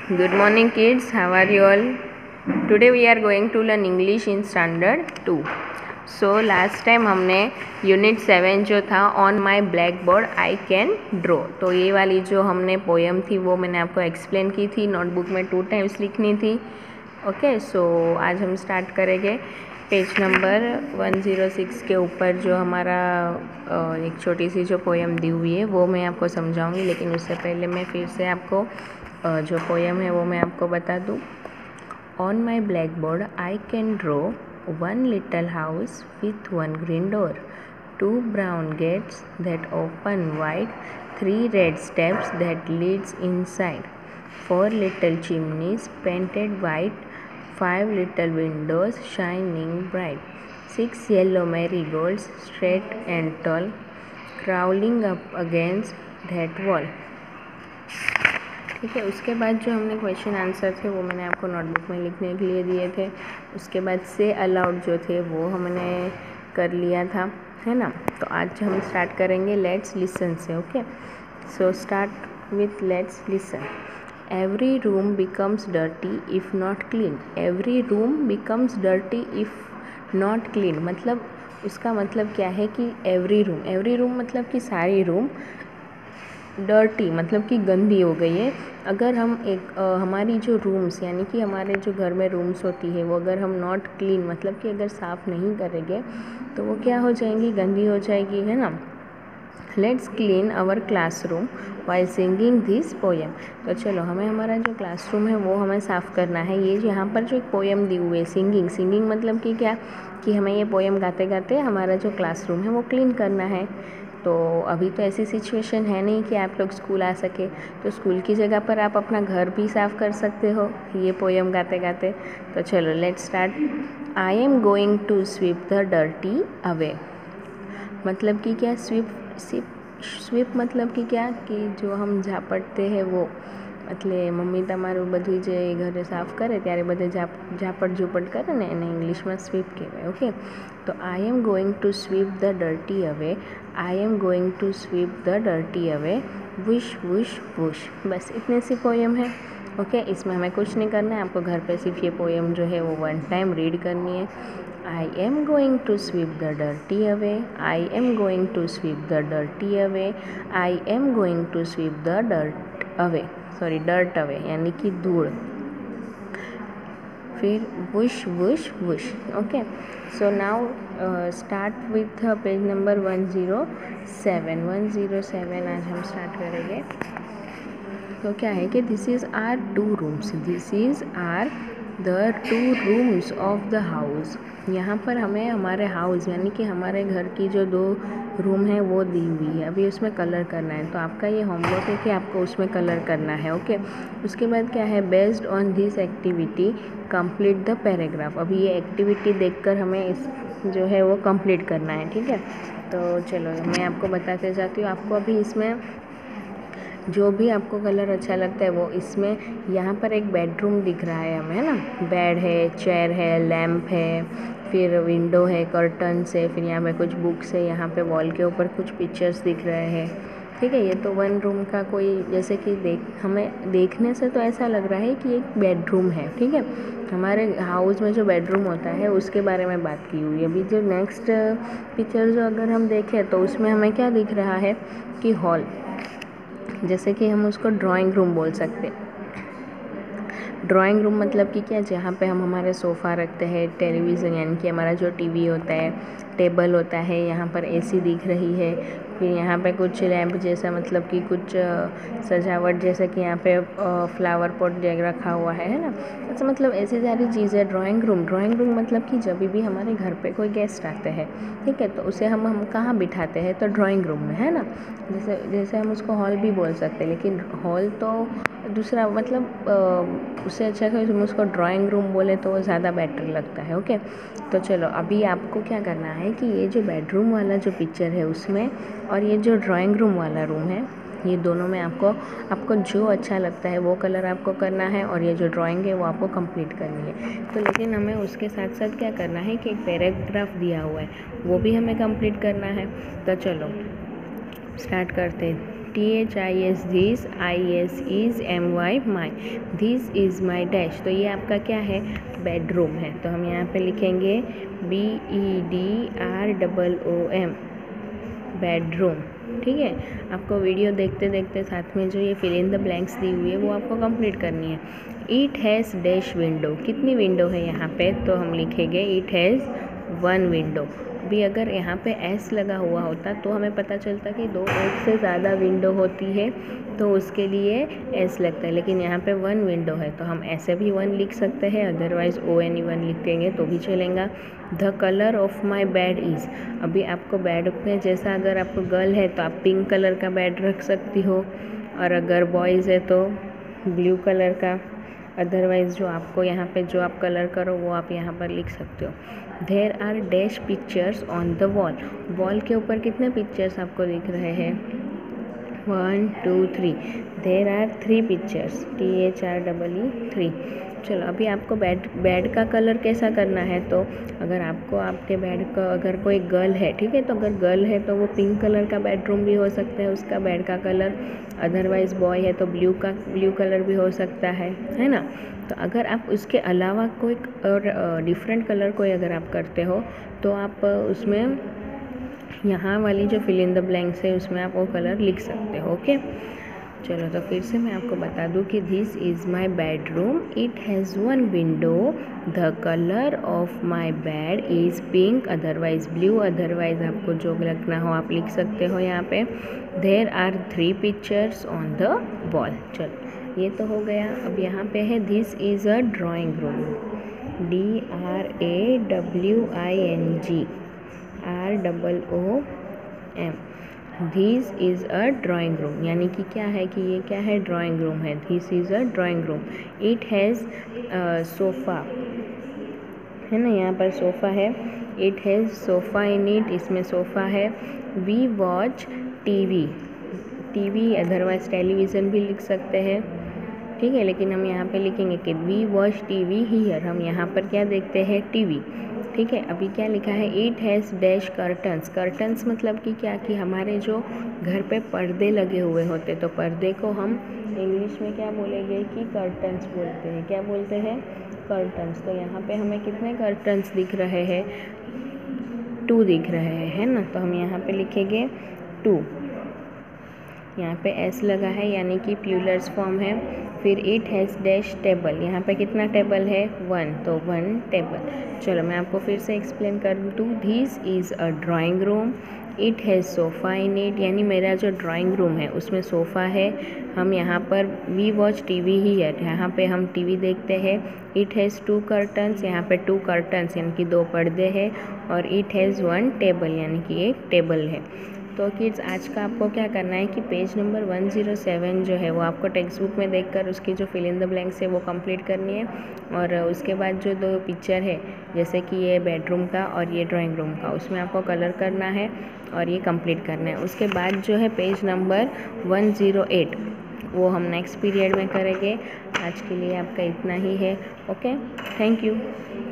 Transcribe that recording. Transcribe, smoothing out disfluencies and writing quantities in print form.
Good morning kids, how are you all? Today we are going to learn English in standard 2. So last time हमने unit 7 जो था on my black board I can draw, तो ये वाली जो हमने poem थी वो मैंने आपको एक्सप्लेन की थी, नोटबुक में 2 टाइम्स लिखनी थी. ओके, सो आज हम स्टार्ट करेंगे पेज नंबर 106 के ऊपर जो हमारा एक छोटी सी जो पोएम दी हुई है वो मैं आपको समझाऊंगी. लेकिन उससे पहले मैं फिर से आपको जो पोएम है वो मैं आपको बता दूँ. On my black board I can draw one little house with one green door, 2 brown gates that open wide, 3 red steps that leads inside, 4 little chimneys painted white, 5 little windows shining bright, 6 yellow marigolds straight and tall, crawling up against that wall. ठीक है, उसके बाद जो हमने question answer थे वो मैंने आपको नोटबुक में लिखने के लिए दिए थे. उसके बाद से अलाउड जो थे वो हमने कर लिया था, है ना. तो आज हम स्टार्ट करेंगे लेट्स लिसन से. Okay, so start with let's listen. Every room becomes dirty if not clean. Every room becomes dirty if not clean मतलब उसका मतलब क्या है कि एवरी रूम मतलब कि सारी रूम डर्टी मतलब कि गंदी हो गई है. अगर हम हमारी जो रूम्स यानी कि हमारे जो घर में रूम्स होती है वो अगर हम नॉट क्लीन मतलब कि अगर साफ़ नहीं करेंगे तो वो क्या हो जाएंगी, गंदी हो जाएगी, है ना. Let's clean our classroom while singing this poem. तो चलो हमें हमारा जो क्लासरूम है वो हमें साफ़ करना है. ये यहाँ पर जो एक पोएम दी हुई है सिंगिंग मतलब कि क्या कि हमें ये पोएम गाते गाते हमारा जो क्लासरूम है वो क्लीन करना है. तो अभी तो ऐसी सिचुएशन है नहीं कि आप लोग स्कूल आ सके, तो स्कूल की जगह पर आप अपना घर भी साफ़ कर सकते हो ये पोएम गाते गाते. तो चलो let's start. I am going to sweep the dirty away मतलब कि क्या, स्वीप मतलब कि क्या कि जो हम झापटते हैं वो એટલે મમ્મી તમારું બધું જે ઘરે સાફ કરે ત્યારે બધે ઝાપટ ઝૂપટ કરે ને એને ઇંગ્લિશમાં સ્વીપ કહેવાય. ઓકે, તો I am going to sweep the dirty away. I am going to sweep the dirty away. Whoosh whoosh whoosh. बस इतने सी पोएम है. ओके, इसमें हमें कुछ नहीं करना है, आपको घर पे सिर्फ ये पोएम जो है वो 1 टाइम रीड करनी है. I am going to sweep the dirty away. I am going to sweep the dirty away. I am going to sweep the dirt away यानी कि धूल. फिर whoosh whoosh whoosh. Okay, so now start with page number 107. 107 आज हम start करेंगे. तो क्या है कि this is are 2 rooms. This is are the 2 rooms of the house. यहाँ पर हमें हमारे हाउस यानी कि हमारे घर की जो 2 रूम है वो दी हुई है. अभी उसमें कलर करना है, तो आपका ये होमवर्क है कि आपको उसमें कलर करना है. ओके, उसके बाद क्या है, based on this activity complete the paragraph. अभी ये एक्टिविटी देखकर हमें इस जो है वो कंप्लीट करना है. ठीक है, तो चलो मैं आपको बताते जाती हूँ. आपको अभी इसमें जो भी आपको कलर अच्छा लगता है वो इसमें, यहाँ पर एक बेडरूम दिख रहा है हमें, है ना. बेड है, चेयर है, लैम्प है, फिर विंडो है, कर्टन्स है, फिर यहाँ पे कुछ बुक्स है, यहाँ पे वॉल के ऊपर कुछ पिक्चर्स दिख रहे हैं. ठीक है, ये तो 1 रूम का कोई जैसे कि हमें देखने से तो ऐसा लग रहा है कि एक बेडरूम है. ठीक है, हमारे हाउस में जो बेडरूम होता है उसके बारे में बात की हुई है. अभी जो नेक्स्ट पिक्चर जो अगर हम देखें तो उसमें हमें क्या दिख रहा है कि हॉल, जैसे कि हम उसको ड्राइंग रूम बोल सकते हैं. ड्राइंग रूम मतलब कि क्या, जहाँ पे हम हमारे सोफ़ा रखते हैं, टेलीविज़न यानी कि हमारा जो टीवी होता है, टेबल होता है, यहाँ पर एसी दिख रही है, फिर यहाँ पे कुछ लैंप जैसा मतलब कि कुछ सजावट जैसे कि यहाँ पे फ्लावर पॉट रखा हुआ है ना. अच्छा, मतलब ऐसी सारी चीज़ें. ड्राइंग रूम मतलब कि जब भी हमारे घर पे कोई गेस्ट आते हैं, ठीक है, तो उसे हम कहाँ बिठाते हैं, तो ड्राइंग रूम में, है ना. जैसे हम उसको हॉल भी बोल सकते हैं, लेकिन हॉल तो दूसरा मतलब उससे अच्छा कि हम उसको ड्राइंग रूम बोले तो वो ज़्यादा बेटर लगता है. ओके, तो चलो अभी आपको क्या करना है कि ये जो बेडरूम वाला जो पिक्चर है उसमें और ये जो ड्राइंग रूम वाला रूम है, ये दोनों में आपको जो अच्छा लगता है वो कलर आपको करना है और ये जो ड्राइंग है वो आपको कंप्लीट करनी है. तो लेकिन हमें उसके साथ साथ क्या करना है कि एक पैराग्राफ दिया हुआ है वो भी हमें कंप्लीट करना है. तो चलो स्टार्ट करते हैं. THIS this, IS is MY my, this is my dash। तो ये आपका क्या है, बेडरूम है। तो हम यहाँ पे लिखेंगे BEDROOM, बेडरूम। ठीक है, आपको वीडियो देखते देखते साथ में जो ये फिल इन द ब्लैंक्स दी हुई है वो आपको कंप्लीट करनी है। इट हैज़ डैश विंडो, कितनी विंडो है यहाँ पे, तो हम लिखेंगे इट हैज़ 1 विंडो। अभी अगर यहाँ पे एस लगा हुआ होता तो हमें पता चलता कि 2 एक से ज़्यादा विंडो होती है तो उसके लिए एस लगता है, लेकिन यहाँ पे 1 विंडो है तो हम ऐसे भी 1 लिख सकते हैं, अदरवाइज़ ONE1 लिख देंगे तो भी चलेगा। The colour of my bed is, अभी आपको बेड में जैसा अगर आपको गर्ल है तो आप पिंक कलर का बेड रख सकती हो, और अगर बॉयज़ है तो ब्लू कलर का, अदरवाइज़ जो आपको यहाँ पे जो आप कलर करो वो आप यहाँ पर लिख सकते हो। There are dash pictures on the wall, wall के ऊपर कितने पिक्चर्स आपको दिख रहे हैं, 1 2 3, देयर आर 3 पिक्चर्स, THREE 3। चलो अभी आपको बेड का कलर कैसा करना है, तो अगर आपको आपके बेड का अगर कोई गर्ल है, ठीक है, तो अगर गर्ल है तो वो पिंक कलर का बेडरूम भी हो सकता है उसका बेड का कलर, अदरवाइज़ बॉय है तो ब्लू कलर भी हो सकता है ना। तो अगर आप उसके अलावा कोई और डिफरेंट कलर कोई अगर आप करते हो तो आप उसमें यहाँ वाली जो फिल इन द ब्लैंक्स है उसमें आप वो कलर लिख सकते हो। ओके, चलो तो फिर से मैं आपको बता दूँ कि this is my bedroom, it has 1 window, the colour of my bed is pink, otherwise blue, otherwise आपको जो रखना हो आप लिख सकते हो यहाँ पे। There are 3 pictures on the wall. चलो ये तो हो गया। अब यहाँ पे है this is a drawing room, DRAWING ROOM, this is a drawing room, यानी कि क्या है कि ये क्या है, ड्राइंग रूम है। This is a drawing room. It has sofa, है ना, यहाँ पर सोफ़ा है, it has sofa in it, इसमें सोफ़ा है। We watch TV, otherwise television भी लिख सकते हैं, ठीक है, लेकिन हम यहाँ पे लिखेंगे कि वी वॉच टीवी हियर, हम यहाँ पर क्या देखते हैं, टीवी। ठीक है, अभी क्या लिखा है, इट हैज़ डैश कर्टन्स मतलब कि क्या, कि हमारे जो घर पे पर्दे लगे हुए होते तो पर्दे को हम इंग्लिश में क्या बोलेंगे कि कर्टन्स बोलते हैं। क्या बोलते हैं, कर्टन्स। तो यहाँ पे हमें कितने कर्टन्स दिख रहे हैं, 2 दिख रहे हैं, है ना। तो हम यहाँ पे लिखेंगे 2, यहाँ पे एस लगा है यानी कि प्लूरल्स फॉर्म है। फिर इट हैज़ डैश टेबल, यहाँ पे कितना टेबल है, 1, तो 1 टेबल। चलो मैं आपको फिर से एक्सप्लेन कर दूँ। This is a drawing room, it has sofa in it, यानी मेरा जो ड्राइंग रूम है उसमें सोफ़ा है। हम यहाँ पर वी वॉच टीवी ही है, यहाँ पे हम टीवी देखते हैं। इट हैज़ 2 कर्टन्स, यहाँ पे 2 कर्टन्स यानी कि 2 पर्दे हैं। और इट हैज़ 1 टेबल, यानी कि एक टेबल है। तो किड्स आज का आपको क्या करना है कि पेज नंबर 107 जो है वो आपको टेक्स्ट बुक में देखकर उसकी जो फिल इन द ब्लैंक्स है वो कंप्लीट करनी है। और उसके बाद जो 2 पिक्चर है, जैसे कि ये बेडरूम का और ये ड्राइंग रूम का, उसमें आपको कलर करना है और ये कंप्लीट करना है। उसके बाद जो है पेज नंबर 108 वो हम नेक्स्ट पीरियड में करेंगे। आज के लिए आपका इतना ही है। Okay, thank you.